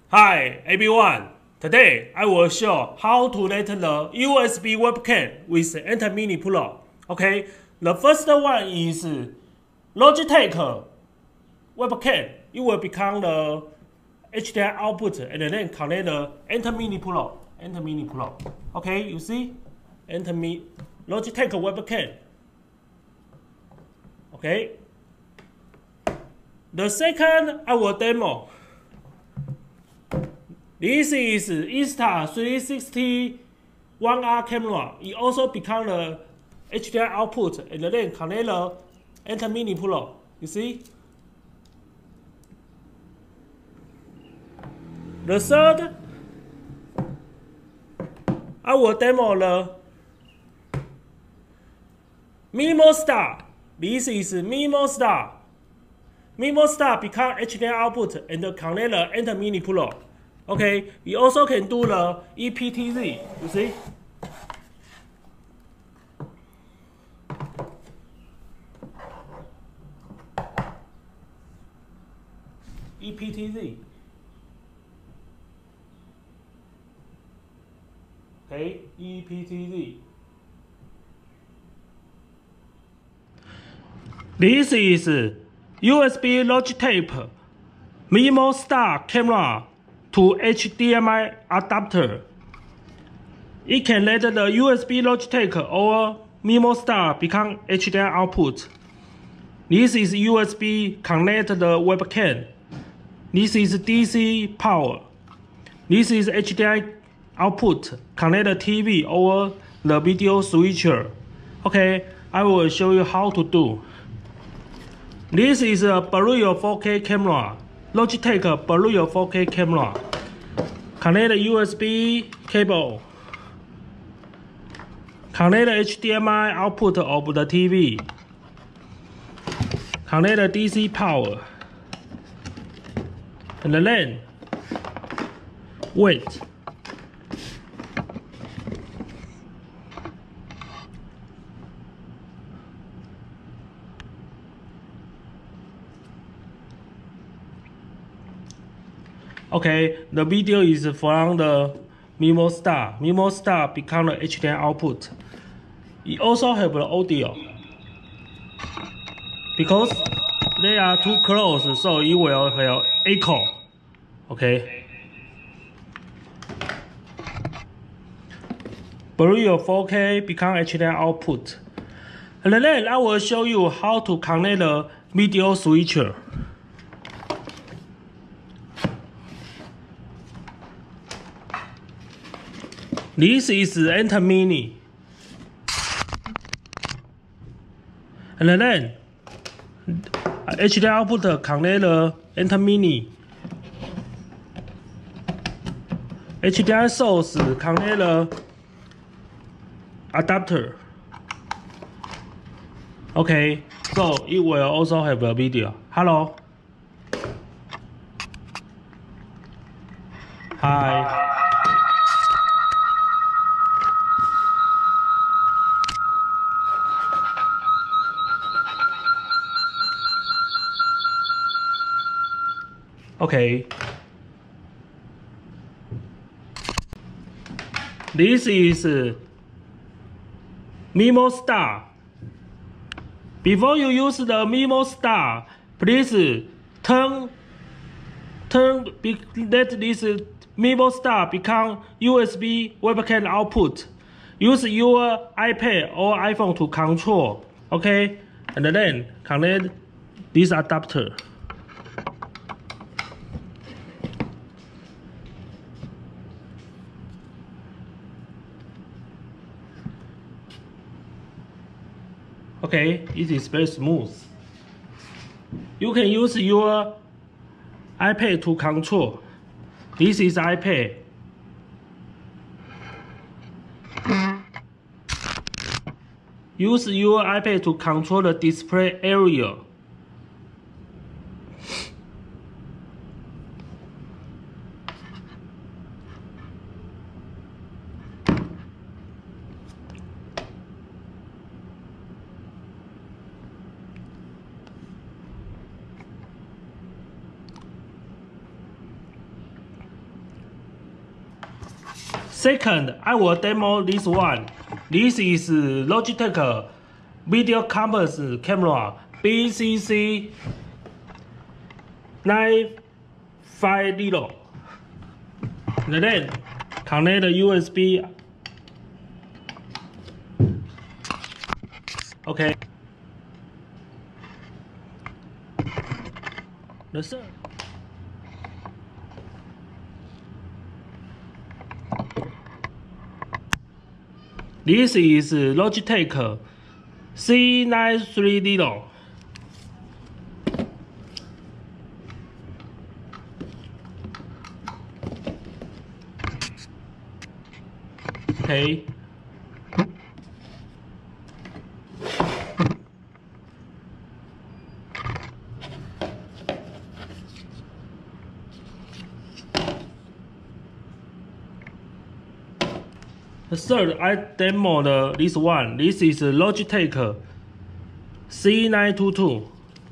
Hi everyone, today I will show how to let the USB webcam with Enter Mini Pro. Okay, the first one is Logitech webcam. You will become the HDMI output and then connect the Enter Mini Pro. Enter Mini Pro. Okay, you see? Logitech webcam. Okay. The second I will demo. This is Insta360 1R camera. It also becomes the HDMI output and then connect the Enter Mini Pro. You see? The third, I will demo the Mimo Star. This is Mimo Star. Mimo Star becomes HDMI output and connect the Enter Mini Pro. Okay, you also can do the EPTZ, you see? EPTZ. Okay, EPTZ. This is USB Logitech Mimo Star camera to HDMI adapter. It can let the USB Logitech or Mimo Star become HDMI output. This is USB connect the webcam. This is DC power. This is HDMI output connect the TV or the video switcher. Okay, I will show you how to do. This is a Blu-ray 4K camera. Logitech Blu-ray 4K camera. Connect the USB cable. Connect the HDMI output of the TV. Connect the DC power. And then wait. Okay, the video is from the Mimo Star. Mimo Star become the HDMI output. It also have the audio. Because they are too close, so it will have echo. Okay. Blu-ray 4K become HDMI output. And then I will show you how to connect the video switcher. This is Enter Mini. And then HDMI output connect the Enter Mini. HDMI source connect the adapter. Okay, so it will also have a video. Hello. Hi. Okay. This is Mimo Star. Before you use the Mimo Star, please let this Mimo Star become USB webcam output. Use your iPad or iPhone to control. Okay, and then connect this adapter. Okay, it is very smooth. You can use your iPad to control. This is iPad. Use your iPad to control the display area. Second, I will demo this one. This is Logitech video compass camera BCC 950. Then connect the USB. Okay. The third. This is Logitech C930. Okay. The third, I demo this one. This is Logitech C922.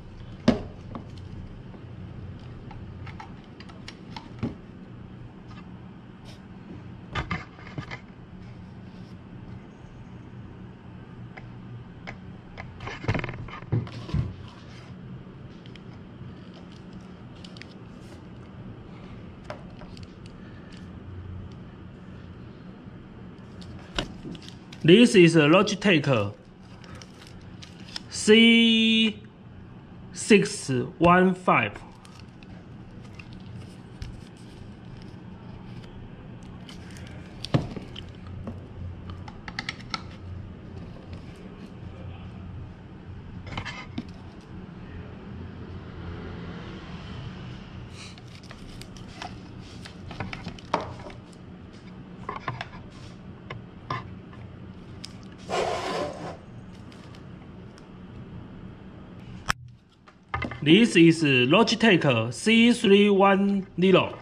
This is a Logitech C615. This is Logitech C310.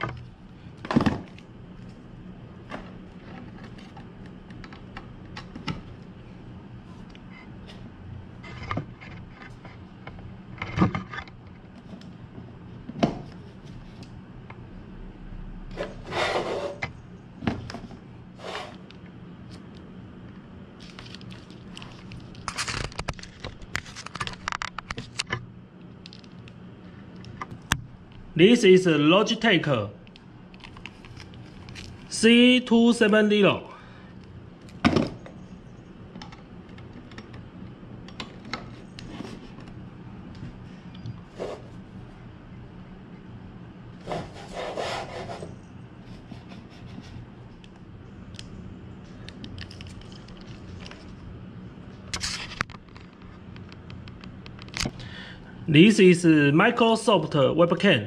This is Logitech C270. This is Microsoft webcam.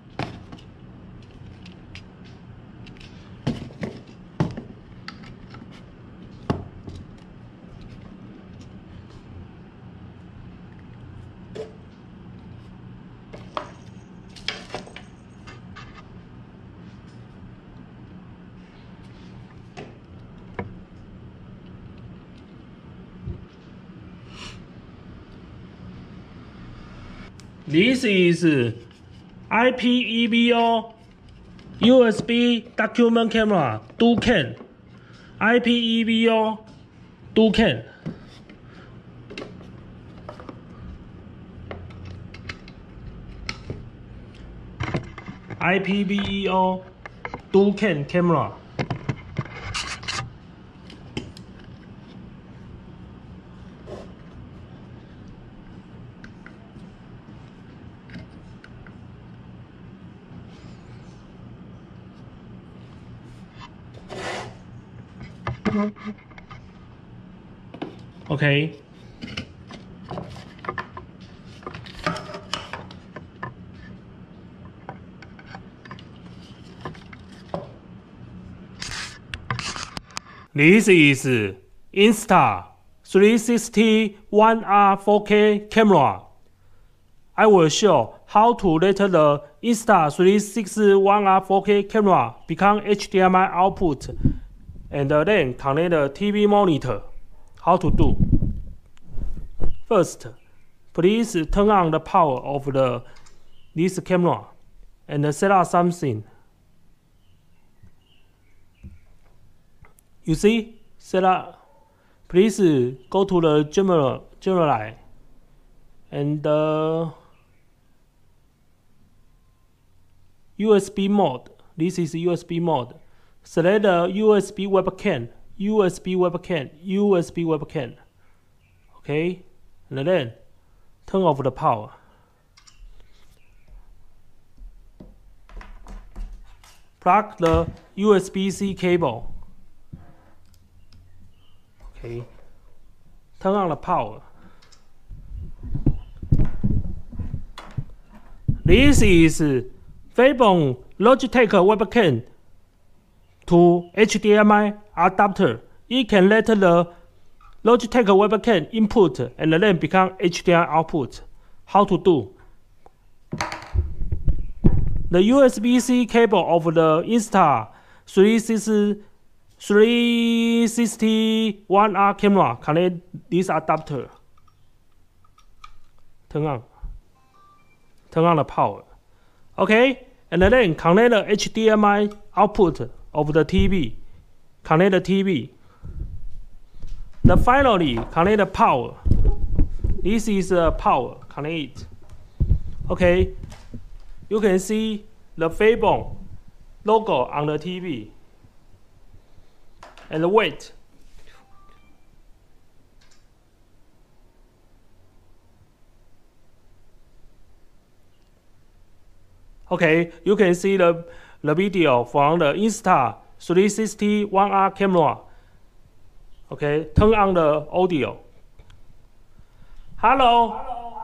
This is IPEVO USB document camera Ducam. IPEVO Ducam. IPEVO Ducam camera. Okay. This is Insta360 1R 4K camera. I will show how to let the Insta360 1R 4K camera become HDMI output and then connect the TV monitor. How to do? First, please turn on the power of this camera and set up something. You see, set up. Please go to the general and USB mode. This is USB mode. Select the USB webcam. Okay, and then turn off the power. Plug the USB-C cable. Okay, turn on the power. This is Febon Logitech webcam to HDMI adapter. It can let the Logitech webcam input and then become HDMI output. How to do? The USB-C cable of the Insta 360-1R camera connect this adapter. Turn on the power. Okay, and then connect the HDMI output of the TV. Connect the TV. Then finally connect the power. This is power. Connect it. Okay, you can see the Febon logo on the TV. And wait. Okay, you can see the video from the Insta 360-1R camera. Okay, turn on the audio. Hello.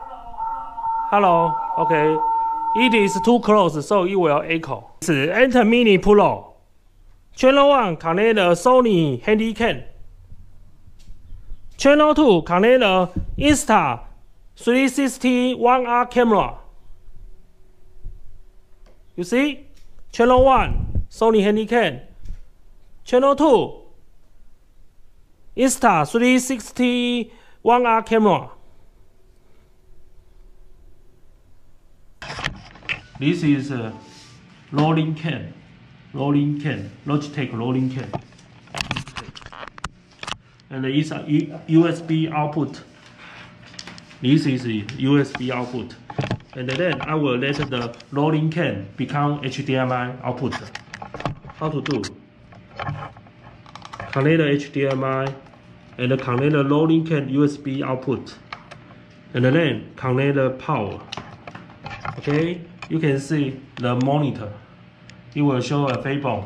Okay, it is too close, so it will echo. Enter Mini Pro. Channel 1 connect the Sony Handycam. Channel 2 connect the Insta 360-1R camera. You see? Channel 1 Sony Handycam. Channel 2 Insta 360-1R camera. This is a rolling cam. Logitech rolling cam. And it's a USB output. This is a USB output. And then I will let the rolling cam become HDMI output. How to do? Connect the HDMI and connect the rolling cam USB output. And then connect the power. Okay, you can see the monitor. It will show a Febon.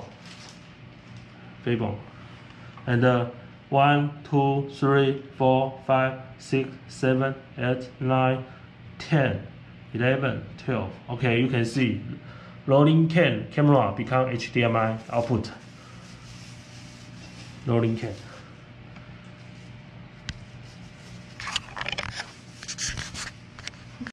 And 1, 2, 3, 4, 5, 6, 7, 8, 9, 10, 11, 12. Okay, you can see rolling cam camera become HDMI output. Rolling cam.